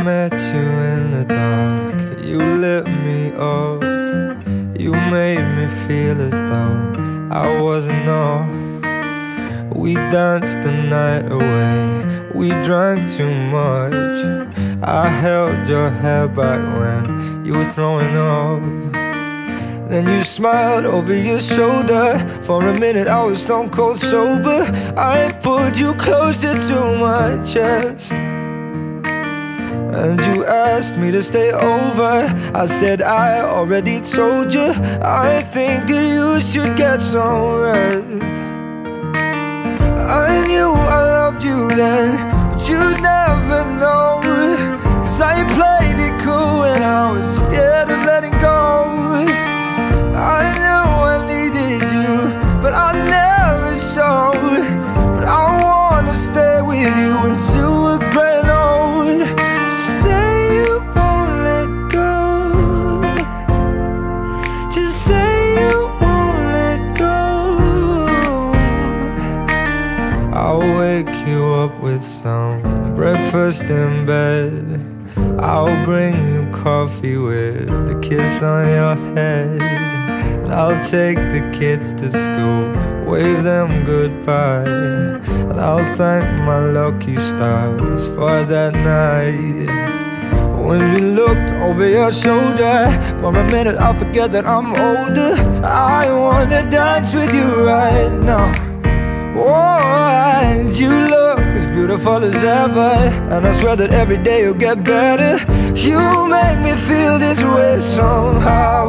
met you in the dark, you lit me up. You made me feel as though I wasn't off. We danced the night away, we drank too much. I held your hair back when you were throwing up. Then you smiled over your shoulder. For a minute I was stone cold sober. I pulled you closer to my chest, and you asked me to stay over. I said I already told you, I think that you should get some rest. I knew I loved you then, but you'd never know, 'cause I played it cool and I was scared of letting go. I knew I needed you, but I never showed. But I wanna stay with you until we're growing old. Just say you won't let go. Just say you won't let go. I'll wake you up with some breakfast in bed. I'll bring you coffee with a kiss on your head. And I'll take the kids to school, wave them goodbye. And I'll thank my lucky stars for that night. When you looked over your shoulder, for a minute I forget that I'm older. I wanna dance with you right now. Oh, and you look as beautiful as ever, and I swear that every day you'll get better. You make me feel this way somehow.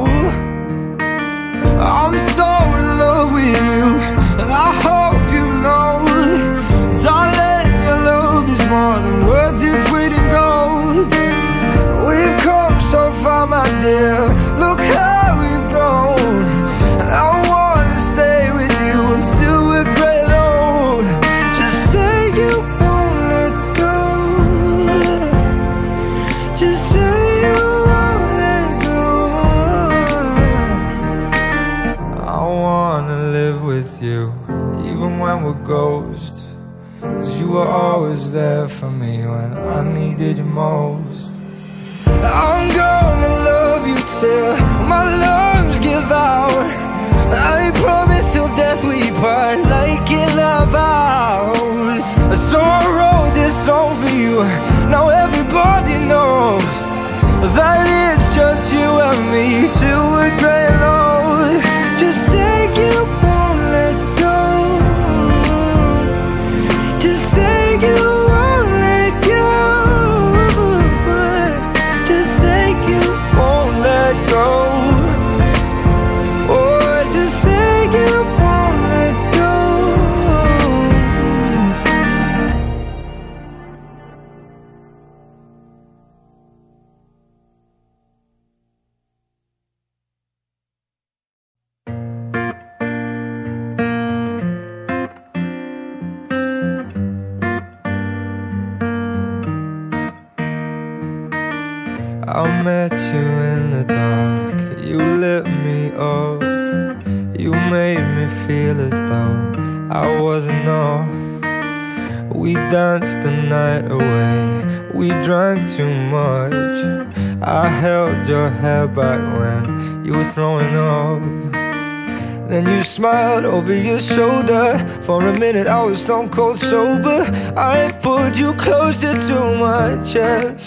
I'm so in love with you, and I hope you know, darling, your love is more than worth its weight in gold. We've come so far, my dear, look how we've grown. And I wanna stay with you until we're great old. Just say you won't let go. Just say you won't let go. I wanna live with you, even when we're ghosts, 'cause you were always there for me when I needed you most. I'm gonna love you till my lungs give out. I promise till death we part, like in our vows. So I wrote this song for you, now everybody knows that it's just you and me till we're growing old. Just say you won't let go. Just say you won't let go. Just say you won't let go. Oh, just say you won't let go. I met you in the dark, you lit me up. You made me feel as though I wasn't off. We danced the night away, we drank too much. I held your hair back when you were throwing up. Then you smiled over your shoulder. For a minute I was stone cold sober. I pulled you closer to my chest,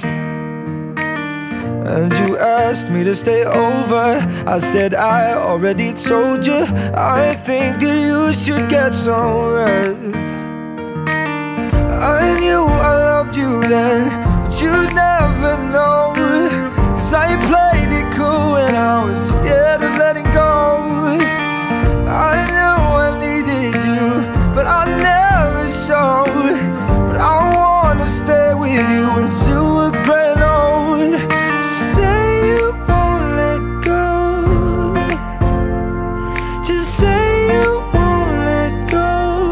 and you asked me to stay over. I said I already told you, I think that you should get some rest. I knew I loved you then, but you'd never know, 'cause I played it cool and I was scared of letting go. I knew I needed you, but I never showed. But I wanna stay with you until we're growing old. Just say you won't let go. Just say you won't let go.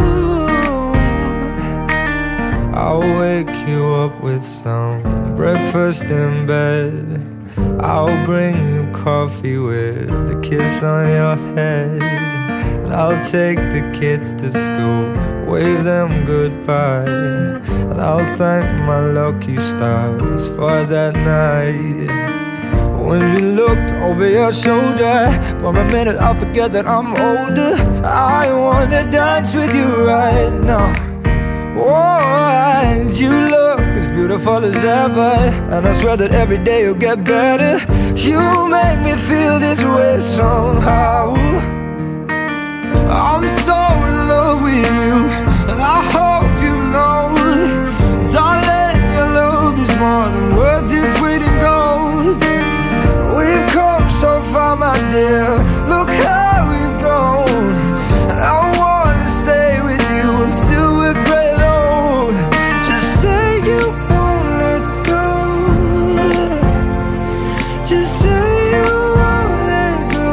I'll wake you up with some breakfast in bed. I'll bring you coffee with a kiss on your head. And I'll take the kids to school, wave them goodbye. And I'll thank my lucky stars for that night when you looked over your shoulder. For a minute I forget that I'm older. I wanna dance with you right now. Oh, and you look as beautiful as ever, and I swear that every day you'll get better. You make me feel this way somehow. I'm so in love with you, and I hope you know, darling, your love is more than worth its weight in gold. We've come so far, my dear, look how we've grown. And I wanna stay with you until we're great old. Just say you won't let go. Just say you won't let go.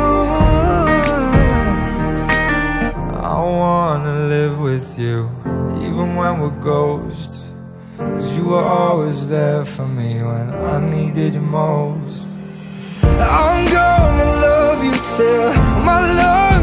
I wanna live with you, even when we're ghosts, 'cause you were always there for me when I needed you most. I'm gonna love you till my love